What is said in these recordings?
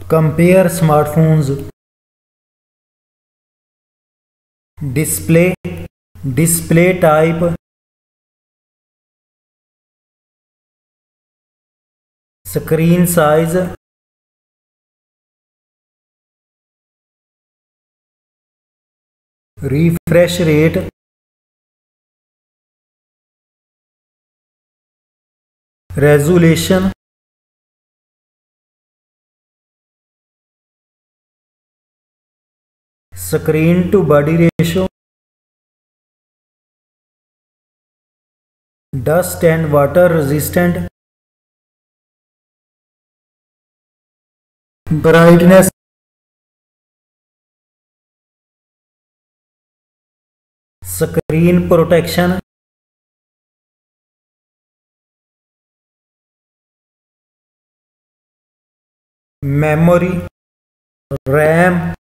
Compare smartphones. Display type, screen size, refresh rate, resolution, screen to body ratio, dust and water resistant, brightness, screen protection, memory, RAM,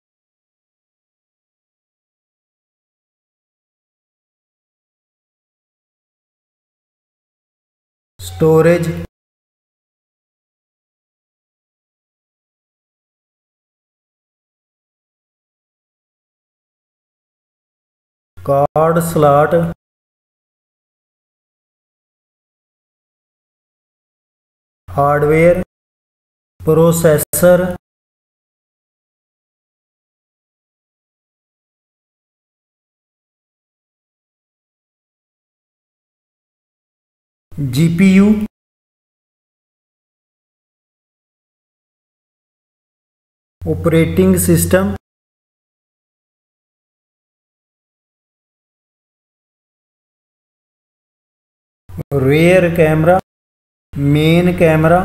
storage, card slot, hardware, processor, GPU, operating system, rear camera, main camera,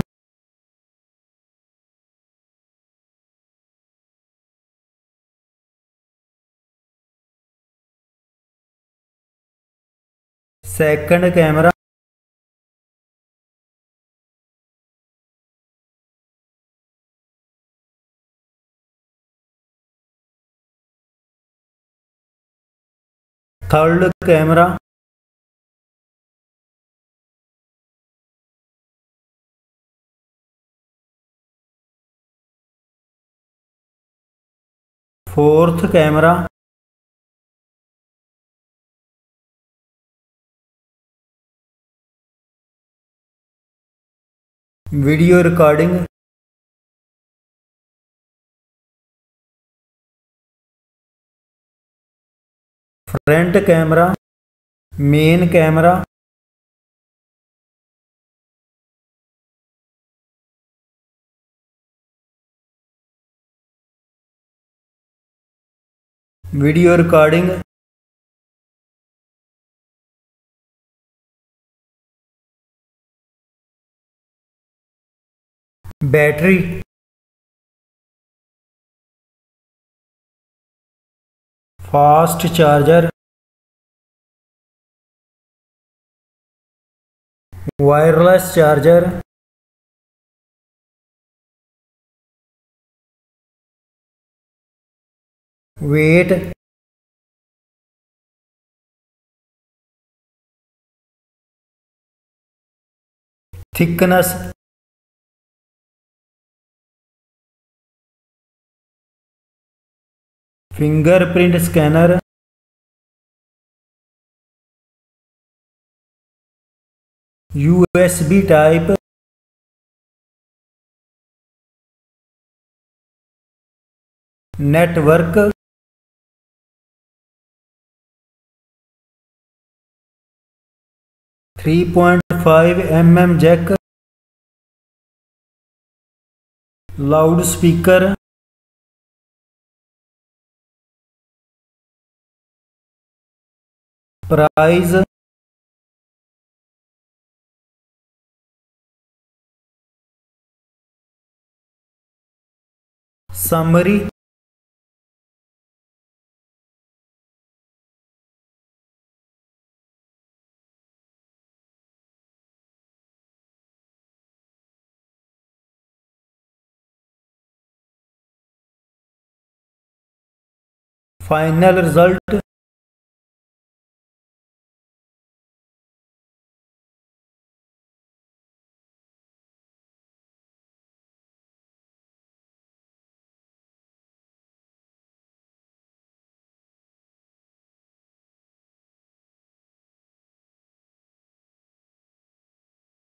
second camera, third camera, fourth camera, video recording, front camera, main camera, video recording, battery, fast charger, wireless charger, weight, thickness, fingerprint scanner, USB type, network, .5 mm jack, loudspeaker, price, summary, final result.